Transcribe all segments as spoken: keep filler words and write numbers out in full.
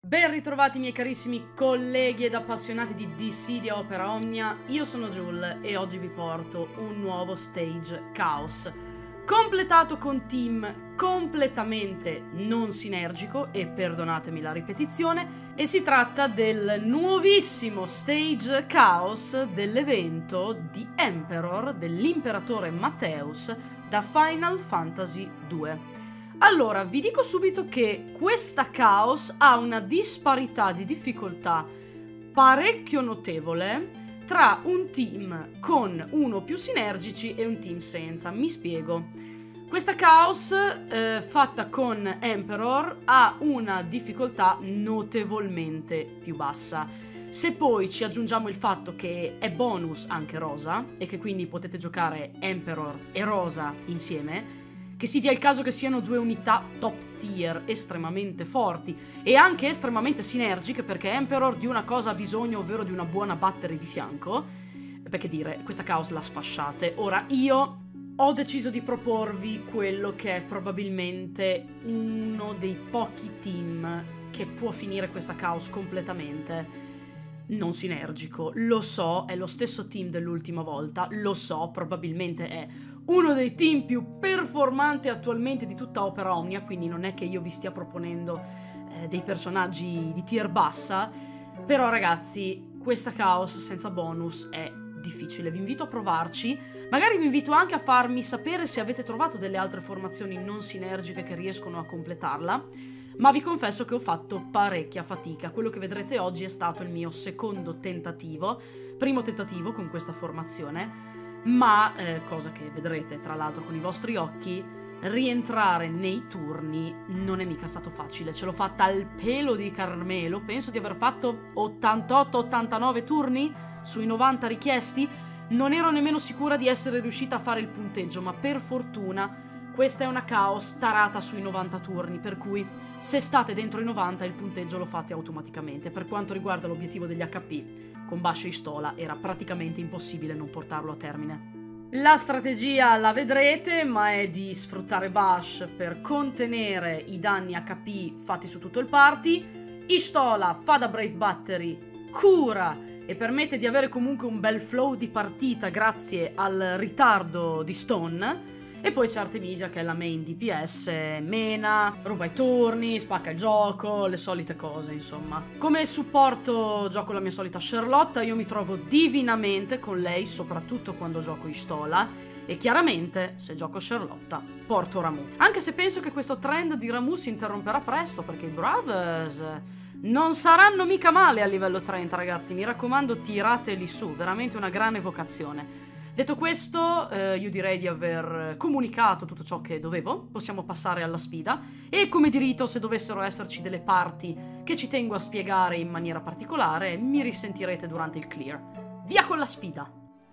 Ben ritrovati miei carissimi colleghi ed appassionati di D C di Opera Omnia, io sono Jul e oggi vi porto un nuovo stage Chaos, completato con team completamente non sinergico e perdonatemi la ripetizione, e si tratta del nuovissimo stage Chaos dell'evento di Emperor dell'imperatore Matteus da Final Fantasy due. Allora, vi dico subito che questa Chaos ha una disparità di difficoltà parecchio notevole tra un team con uno o più sinergici e un team senza. Mi spiego. Questa Chaos, eh, fatta con Emperor, ha una difficoltà notevolmente più bassa. Se poi ci aggiungiamo il fatto che è bonus anche Rosa, e che quindi potete giocare Emperor e Rosa insieme, che si dia il caso che siano due unità top tier estremamente forti e anche estremamente sinergiche, perché Emperor di una cosa ha bisogno, ovvero di una buona battery di fianco, perché dire, questa Chaos la sfasciate. Ora, io ho deciso di proporvi quello che è probabilmente uno dei pochi team che può finire questa Chaos completamente non sinergico. Lo so, è lo stesso team dell'ultima volta, lo so, probabilmente è uno dei team più performanti attualmente di tutta Opera Omnia, quindi non è che io vi stia proponendo eh, dei personaggi di tier bassa, però ragazzi, questa Chaos senza bonus è difficile. Vi invito a provarci, magari vi invito anche a farmi sapere se avete trovato delle altre formazioni non sinergiche che riescono a completarla, ma vi confesso che ho fatto parecchia fatica. Quello che vedrete oggi è stato il mio secondo tentativo, primo tentativo con questa formazione, ma, eh, cosa che vedrete tra l'altro con i vostri occhi, rientrare nei turni non è mica stato facile. Ce l'ho fatta al pelo di Carmelo, penso di aver fatto ottantotto ottantanove turni sui novanta richiesti. Non ero nemmeno sicura di essere riuscita a fare il punteggio, ma per fortuna questa è una Chaos tarata sui novanta turni, per cui se state dentro i novanta il punteggio lo fate automaticamente. Per quanto riguarda l'obiettivo degli H P, con Bash e Istola era praticamente impossibile non portarlo a termine. La strategia la vedrete, ma è di sfruttare Bash per contenere i danni H P fatti su tutto il party. Istola fa da Brave Battery, cura e permette di avere comunque un bel flow di partita grazie al ritardo di Stone. E poi c'è Artemisia che è la main D P S, mena, ruba i turni, spacca il gioco, le solite cose insomma. Come supporto gioco la mia solita Charlotte, io mi trovo divinamente con lei, soprattutto quando gioco Istola, e chiaramente se gioco Charlotte porto Ramuh. Anche se penso che questo trend di Ramuh si interromperà presto, perché i Brothers non saranno mica male a livello trenta ragazzi, mi raccomando tirateli su, veramente una gran evocazione. Detto questo, eh, io direi di aver comunicato tutto ciò che dovevo, possiamo passare alla sfida e come di rito, se dovessero esserci delle parti che ci tengo a spiegare in maniera particolare, mi risentirete durante il clear. Via con la sfida!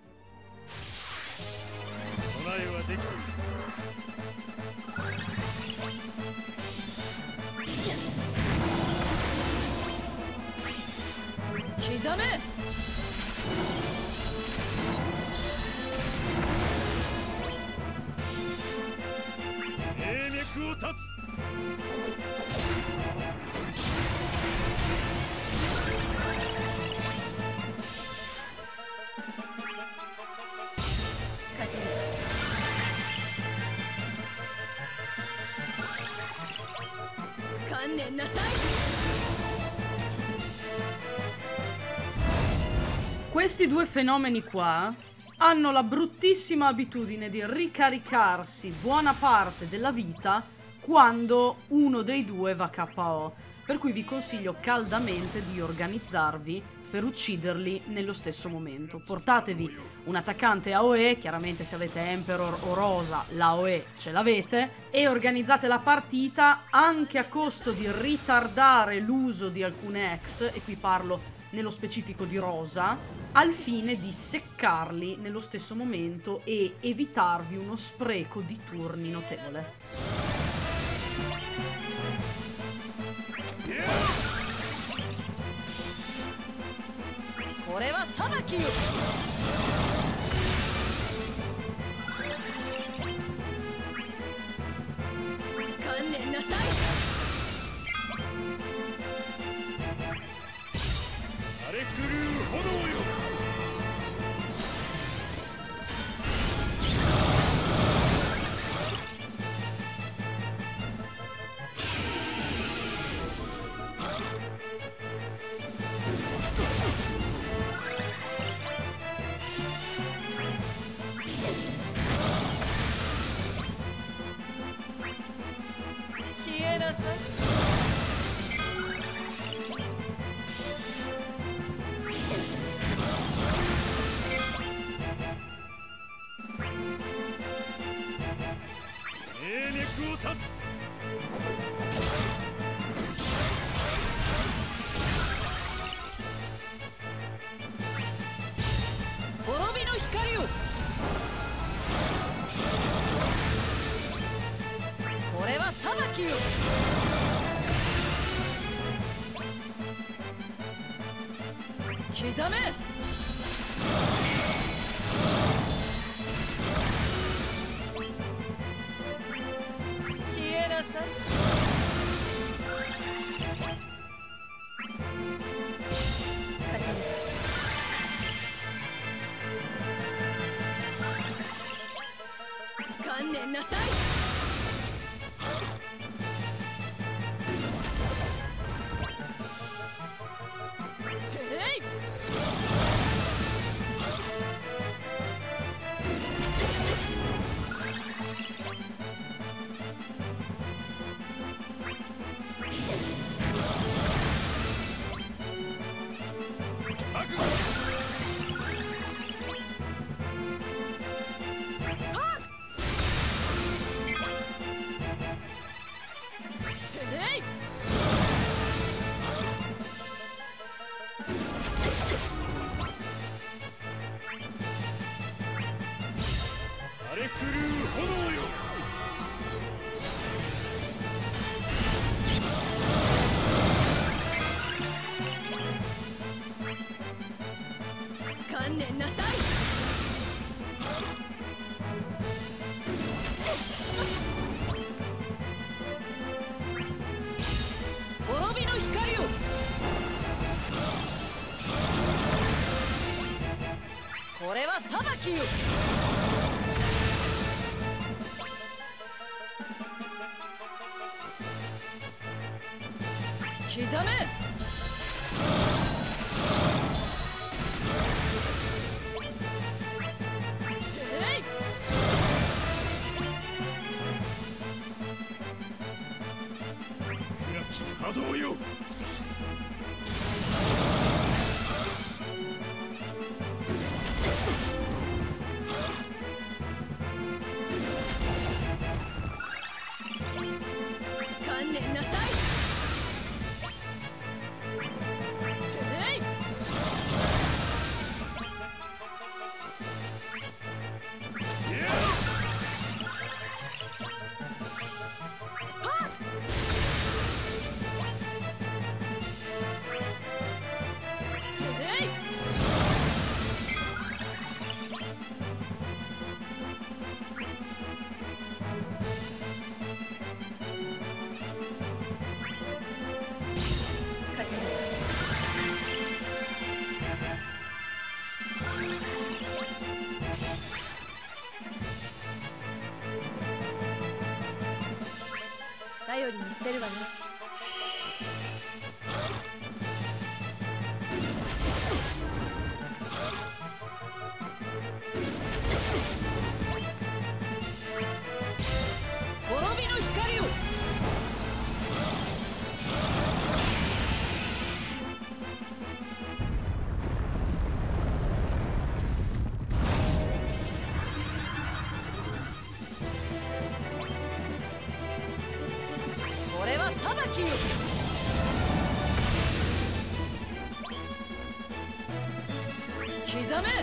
Kizame! を断つ 観念なさい Questi due fenomeni qua hanno la bruttissima abitudine di ricaricarsi buona parte della vita quando uno dei due va K O, per cui vi consiglio caldamente di organizzarvi per ucciderli nello stesso momento. Portatevi un attaccante A O E, chiaramente se avete Emperor o Rosa l'A O E ce l'avete, e organizzate la partita anche a costo di ritardare l'uso di alcune ex, e qui parlo nello specifico di Rosa, al fine di seccarli nello stesso momento e evitarvi uno spreco di turni notevole. Ora Sabaki! Kannen nasai! 刻め消えなさい観念なさい荒れ狂う炎よ観念なさい滅びの光をこれは裁きよ刻め暗き波動よ観念なさい頼りにしてるわね滅びの光をこれは裁きよ刻め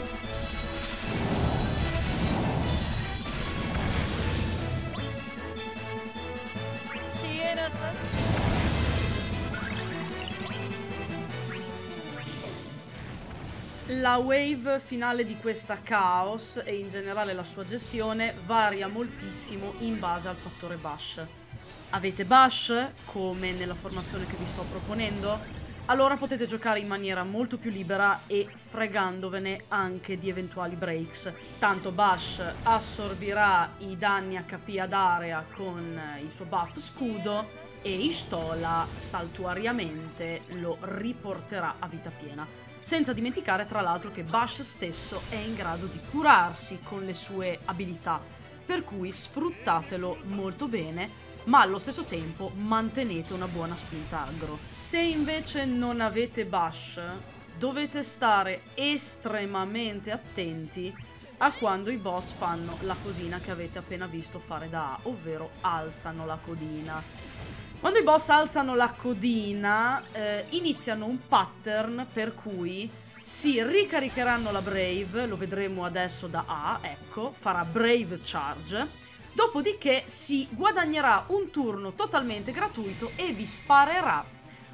消えなさい La wave finale di questa Chaos e in generale la sua gestione varia moltissimo in base al fattore Bash. Avete Bash, come nella formazione che vi sto proponendo? Allora potete giocare in maniera molto più libera e fregandovene anche di eventuali breaks. Tanto Bash assorbirà i danni H P ad area con il suo buff scudo e Y'shtola saltuariamente lo riporterà a vita piena. Senza dimenticare tra l'altro che Bash stesso è in grado di curarsi con le sue abilità, per cui sfruttatelo molto bene, ma allo stesso tempo mantenete una buona spinta aggro. Se invece non avete Bash, dovete stare estremamente attenti a quando i boss fanno la cosina che avete appena visto fare da A, ovvero alzano la codina. Quando i boss alzano la codina, eh, iniziano un pattern per cui si ricaricheranno la Brave, lo vedremo adesso da A, ecco, farà Brave Charge. Dopodiché si guadagnerà un turno totalmente gratuito e vi sparerà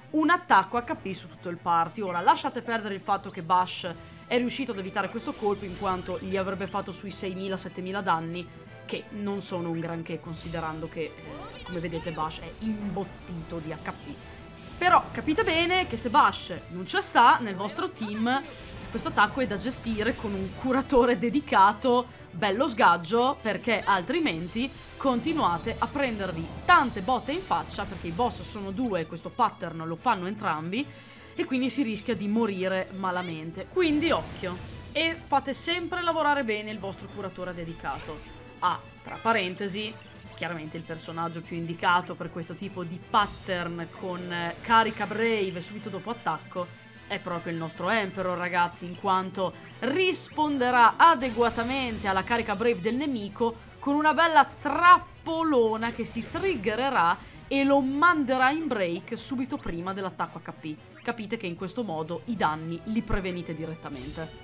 un attacco acca pi su tutto il party. Ora lasciate perdere il fatto che Bash è riuscito ad evitare questo colpo in quanto gli avrebbe fatto sui seimila settemila danni, che non sono un granché considerando che, eh, come vedete, Bash è imbottito di acca pi. Però capite bene che se Bash non c'è sta nel vostro team, questo attacco è da gestire con un curatore dedicato bello sgaggio, perché altrimenti continuate a prendervi tante botte in faccia, perché i boss sono due e questo pattern lo fanno entrambi, e quindi si rischia di morire malamente. Quindi occhio, e fate sempre lavorare bene il vostro curatore dedicato. Ah, tra parentesi, chiaramente il personaggio più indicato per questo tipo di pattern con eh, carica brave subito dopo attacco è proprio il nostro Emperor, ragazzi, in quanto risponderà adeguatamente alla carica brave del nemico con una bella trappolona che si triggererà e lo manderà in break subito prima dell'attacco acca pi. Capite che in questo modo i danni li prevenite direttamente.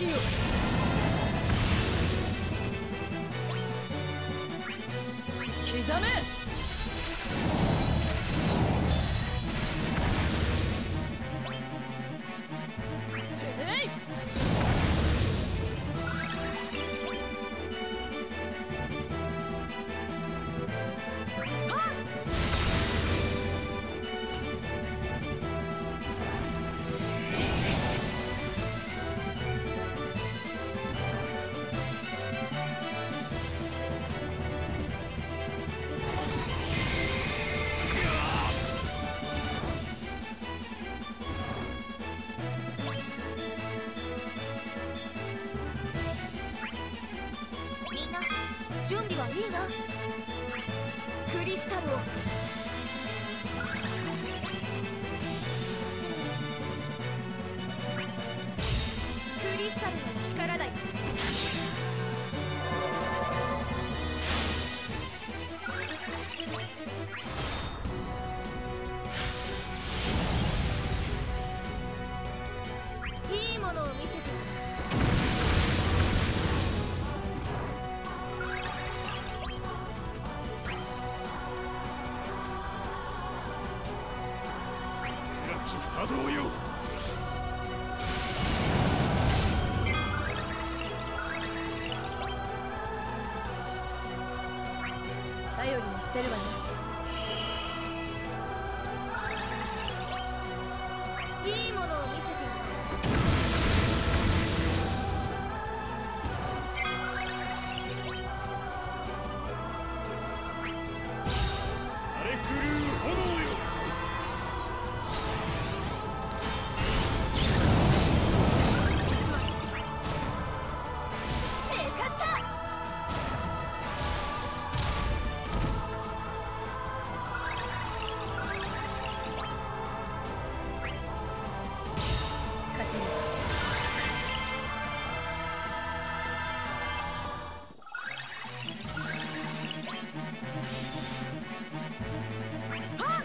きよ。刻め。えい。 みんな準備はいいな。クリスタルを。クリスタルの力だよ。いいものを見せてやる。 波動よ。 頼りにしてるわよ。いいものを見せてやる。 荒れ狂う炎よ。 でかした。勝てる。はっ。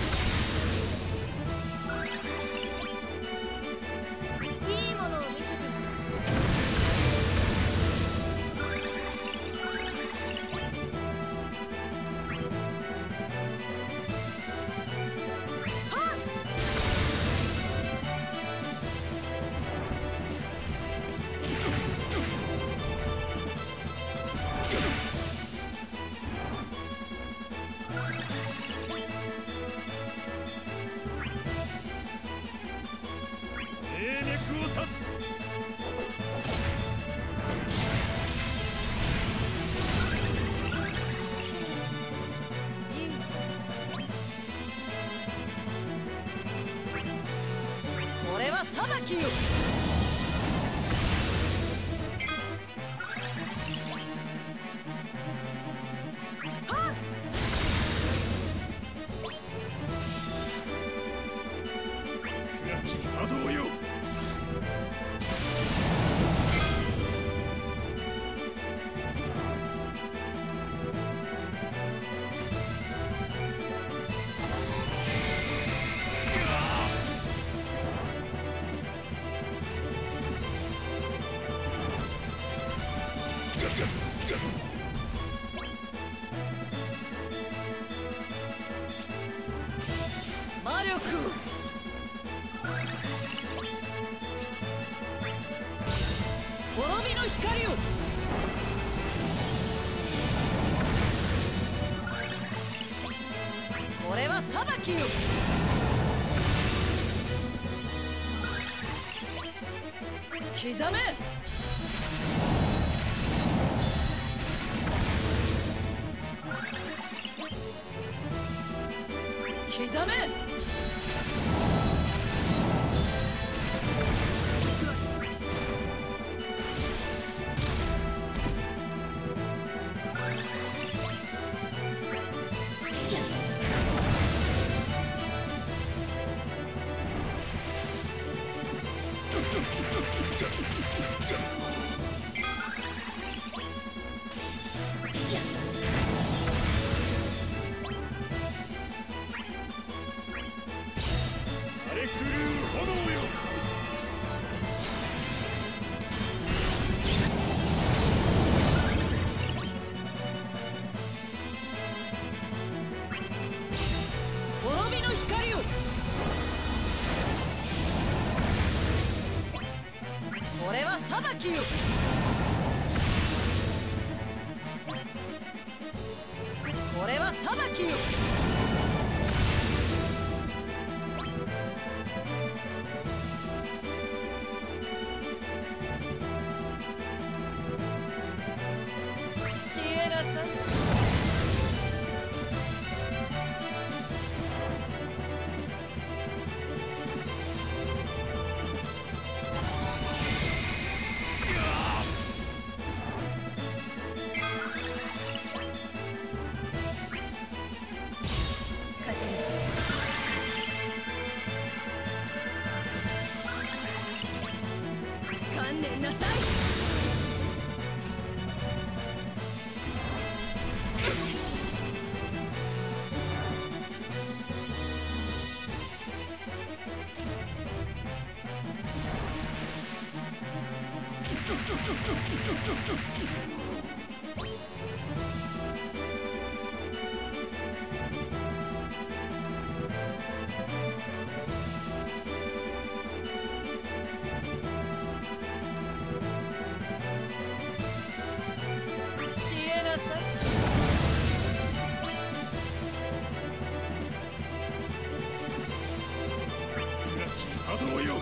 いいものを見せてやる。 霊脈を断つ。 これは裁きよ。 はっ。 暗き波動よ。 魔力を。滅びの光を。これは裁きよ。刻め。刻め。 きよこれは裁きよ消えなさい観念なさい消えなさい暗き波動よ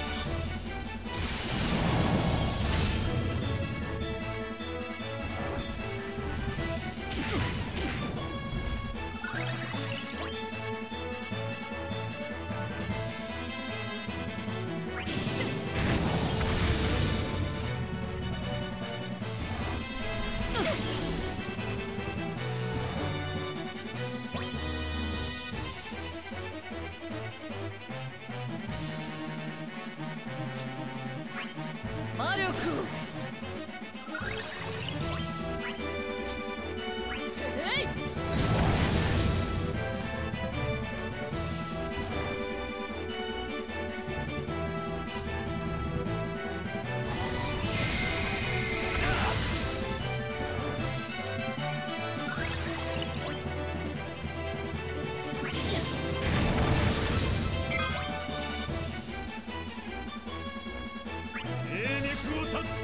魔力をえい霊脈を断つ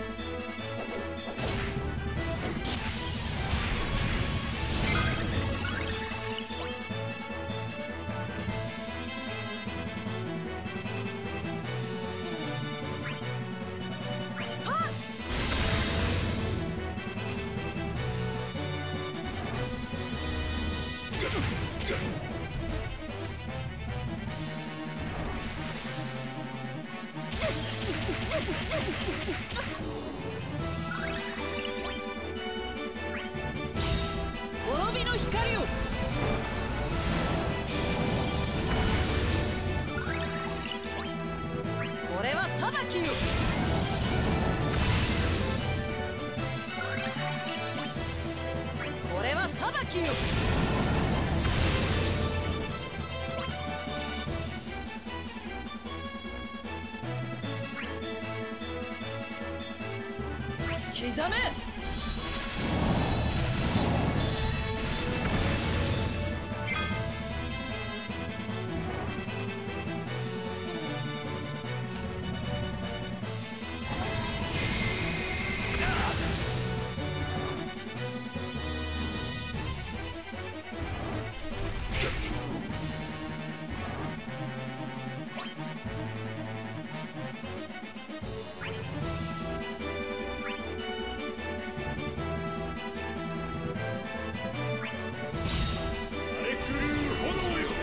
滅びの光をこれは裁きよこれは裁きよ刻め荒れ狂う炎よ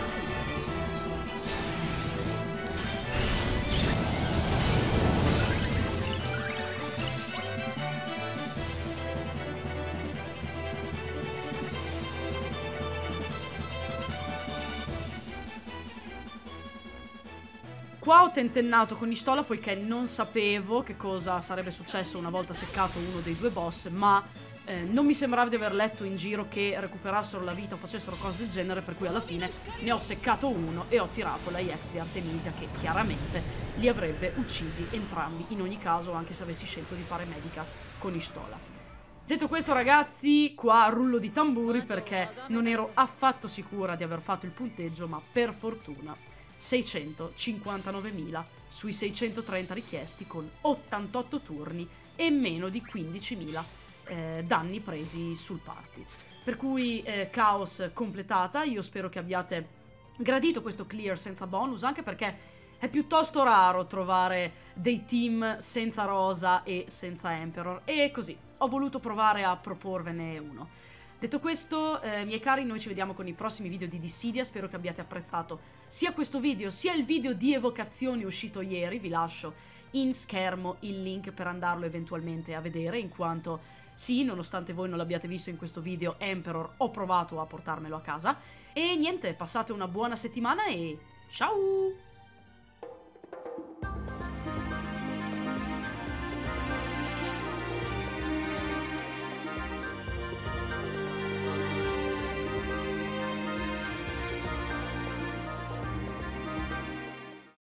Qua ho tentennato con Istola poiché non sapevo che cosa sarebbe successo una volta seccato uno dei due boss, ma eh, non mi sembrava di aver letto in giro che recuperassero la vita o facessero cose del genere, per cui alla fine ne ho seccato uno e ho tirato la E X di Artemisia, che chiaramente li avrebbe uccisi entrambi in ogni caso, anche se avessi scelto di fare medica con Istola. Detto questo, ragazzi, qua rullo di tamburi perché non ero affatto sicura di aver fatto il punteggio, ma per fortuna seicentocinquantanovemila sui seicentotrenta richiesti con ottantotto turni e meno di quindicimila eh, danni presi sul party. Per cui eh, Chaos completata. Io spero che abbiate gradito questo clear senza bonus, anche perché è piuttosto raro trovare dei team senza Rosa e senza Emperor, e così ho voluto provare a proporvene uno. Detto questo, eh, miei cari, noi ci vediamo con i prossimi video di Dissidia. Spero che abbiate apprezzato sia questo video sia il video di evocazioni uscito ieri. Vi lascio in schermo il link per andarlo eventualmente a vedere, in quanto sì, nonostante voi non l'abbiate visto in questo video, Emperor ho provato a portarmelo a casa. E niente, passate una buona settimana e ciao!